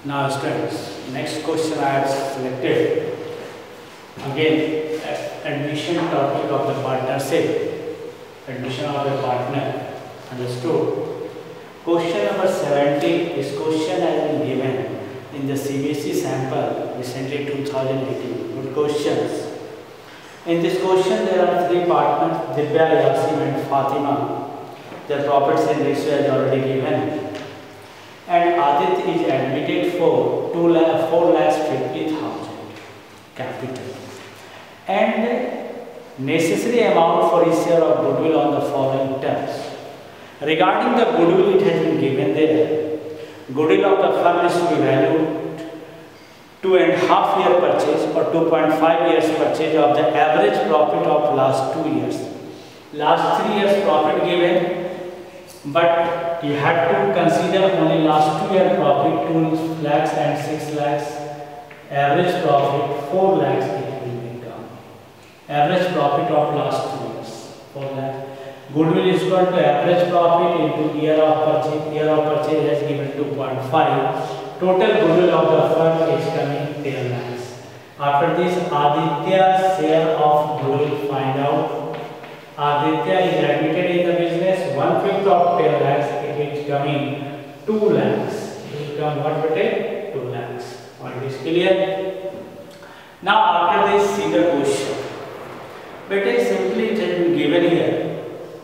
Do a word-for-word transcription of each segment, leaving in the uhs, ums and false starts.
Now students, next question I have selected. Again, admission topic of the partnership. Admission of the partner. Understood? Question number seventy. This question has been given in the C B S E sample recently two thousand eighteen. Good questions. In this question there are three partners, Divya, Yasim and Fatima. Their profit sale ratio is already given. And Adit is admitted for two lakh four lakhs fifty thousand capital and necessary amount for his share of goodwill on the following terms. Regarding the goodwill, it has been given there. Goodwill of the firm is to be valued two and a half year purchase or two point five years purchase of the average profit of last two years. Last three years profit given. But you have to consider only last two year profit, two lakhs and six lakhs. Average profit, four lakhs it will become. Average profit of last two years, four lakhs. Goodwill is equal to average profit into year of purchase. Year of purchase has given two point five. Total goodwill of the firm is coming ten lakhs. After this, Aditya's share of goodwill find out. Aditya is admitted in the business, one fifth of ten lakhs, it is coming two lakhs. It will come what better? two lakhs. What is clear? Now after this, see the question. Better simply it has been given here.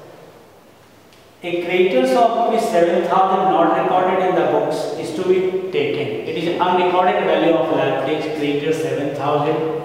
A creditors of seven thousand not recorded in the books is to be taken. It is unrecorded value of liabilities, creditors seven thousand.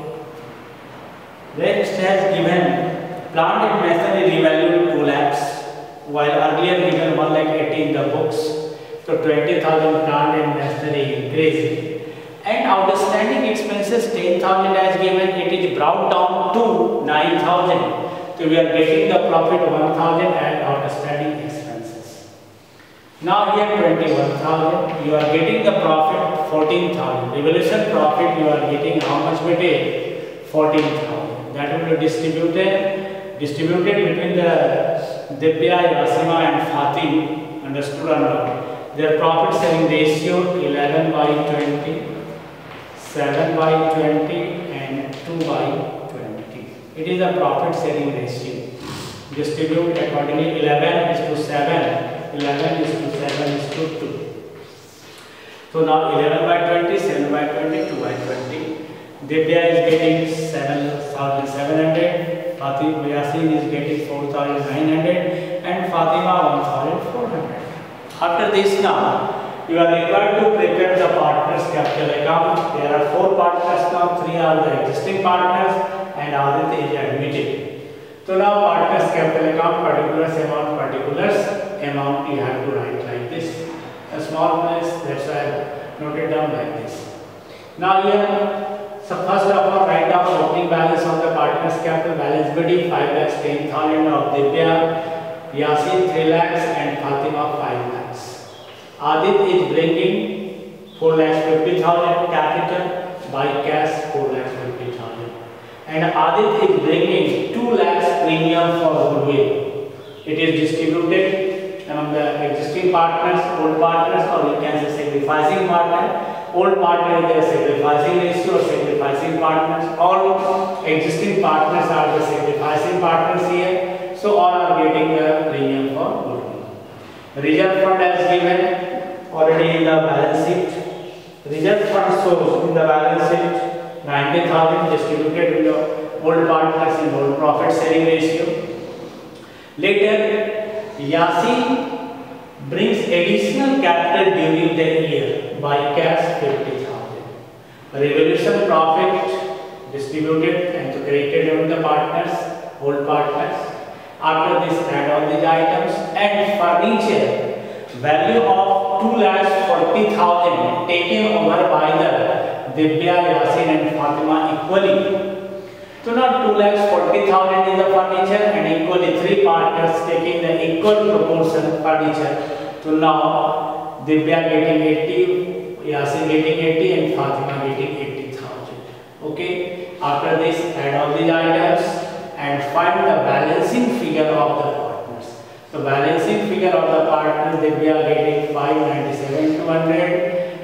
Next has given plant and machinery revalued two lakhs, while earlier given one lakh eighty in the books. So twenty thousand plant and machinery increased. And outstanding expenses ten thousand as given, it is brought down to nine thousand. So we are getting the profit one thousand and outstanding expenses. Now here twenty-one thousand, you are getting the profit fourteen thousand. Revaluation profit you are getting how much better? fourteen thousand. That will be distributed. Distributed between the Divya, Yasima and Fatim, understood or not? Their profit sharing ratio eleven by twenty, seven by twenty and two by twenty. It is a profit sharing ratio. Distribute accordingly, eleven is to seven, eleven is to seven is to two. So now eleven by twenty, seven by twenty, two by twenty. Divya is getting seven thousand seven hundred. Fatima Yasin is getting four thousand nine hundred and Fatima one thousand four hundred. After this now, you are required to prepare the partners capital account. There are four partners now, three are the existing partners and Aditya is admitted. So now partners capital account, particulars amount, particulars amount you have to write like this. A small place, that's why I noted down like this. Now here, so first of all, write down opening balance of the partners capital. Balance B D five lakhs ten thousand of Divya, Yasin three lakhs and Fatima five lakhs. Adit is bringing four lakhs fifty thousand capital by cash four lakhs fifty thousand. And Adit is bringing two lakhs premium for goodwill. It is distributed among the existing partners, old partners, or you can say sacrificing partner. Old partner is the sacrificing ratio or sacrificing partners. All existing partners are the sacrificing partners here. So all are getting the premium for goodwill. Reserve fund as given already in the balance sheet. Reserve fund shows in the balance sheet ninety thousand distributed with the old partners in old profit sharing ratio. Later, Yasin brings additional capital during the year by cash fifty thousand. Revaluation profit distributed and credited on the partners, old partners. After this, add all these items and furniture value of two lakhs forty thousand taken over by the Divya, Yasin and Fatima equally. So now two lakhs forty thousand is the furniture and equally three partners taking the equal proportion furniture. So now Divya getting eighty, Yasin getting eighty and Fatima getting eighty thousand. Okay. After this, add all these items and find the balancing figure of the partners. So balancing figure of the partners, Divya getting five ninety-seven two hundred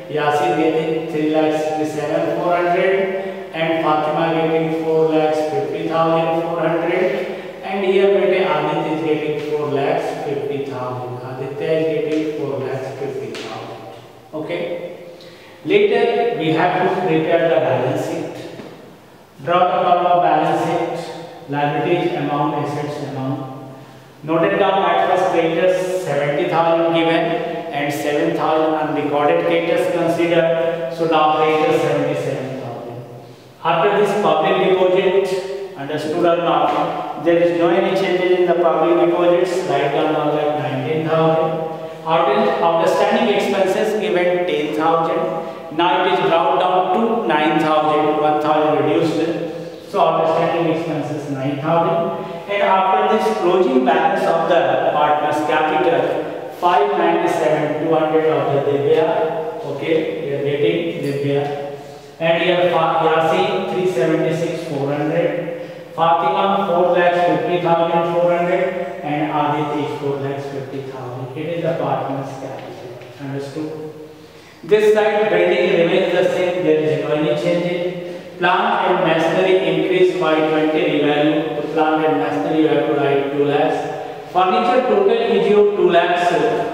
Yasir getting three lakh sixty-seven thousand four hundred, and Fatima getting four lakh fifty thousand four hundred, and here bete Aditya is getting four lakh fifty thousand. Aditya is getting four lakh fifty thousand. Okay. Later we have to prepare the balance sheet. Draw the column of balance sheet, liabilities amount, assets amount. Noted down at first creditors seventy thousand given and seven thousand unrecorded creditors considered. So now creditors seventy-seven thousand. After this public deposit, understood or not, there is no any changes in the public deposits. Write down one lakh nineteen thousand. Outstanding expenses given ten thousand. Now it is brought down to nine thousand. one thousand reduced. So outstanding expenses nine thousand. And after this closing balance of the partner's capital, five ninety-seven two hundred of the Divya. Okay, we are getting Divya. And here Yasin three seventy-six four hundred. Fatima four lakh fifty thousand four hundred, and Aditi four lakh fifty thousand. It is the partner's capital. Understood? This side building remains the same. There is no any change. Plant and machinery increased by twenty revalue. To plant and machinery you have to write two lakhs. Furniture total is your two lakhs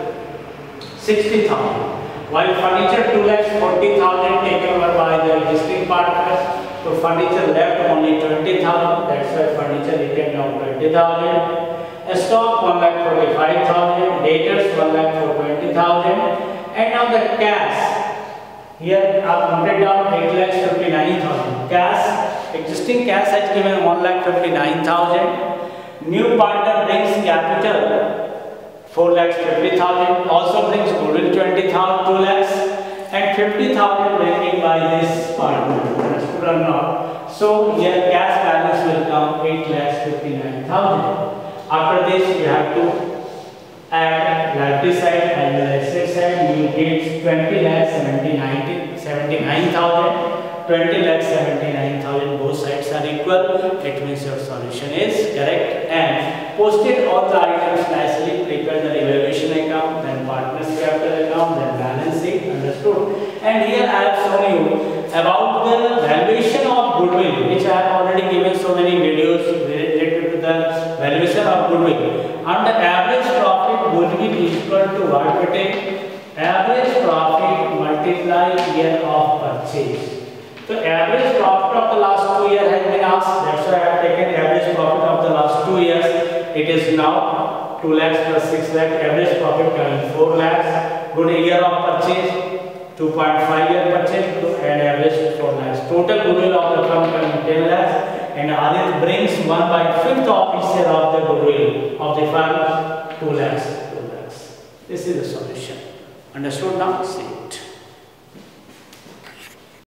sixty thousand. While furniture two lakhs forty thousand taken over by the existing partners. So furniture left only twenty thousand. That's why furniture written down twenty thousand. Stock one lakh forty-five thousand. Debtors one lakh for twenty thousand. And now the cash. Here I have noted down eight lakh fifty-nine thousand. Cash, existing cash has given one lakh fifty-nine thousand. New partner brings capital four lakh fifty thousand. Also brings goodwill twenty thousand, two lakhs, and fifty thousand bringing by this partner. Understood or not? So here cash balance will come eight lakh fifty-nine thousand. After this you have to add liability side and the asset side. You get twenty lakh seventy-nine thousand. twenty lakh seventy-nine thousand. Both sides are equal. It means your solution is correct. And posted all the items nicely. Prepare the revaluation account, then partners capital account, then balance sheet. Understood? And here I have shown you about the valuation of goodwill, which I have already given so many videos related to the valuation of goodwill. And the average profit goodwill is equal to what? Average profit multiply year of purchase. So average profit of the last two years has been asked. That's why I have taken average profit of the last two years. It is now two lakhs plus six lakh. Average profit coming four lakhs. Good year of purchase two point five year purchase and average four lakhs. Total goodwill of the firm coming ten lakhs. And Adit brings one by fifth of each share of the goodwill of the firm two lakhs. two lakhs. This is the solution. Understood now? See it.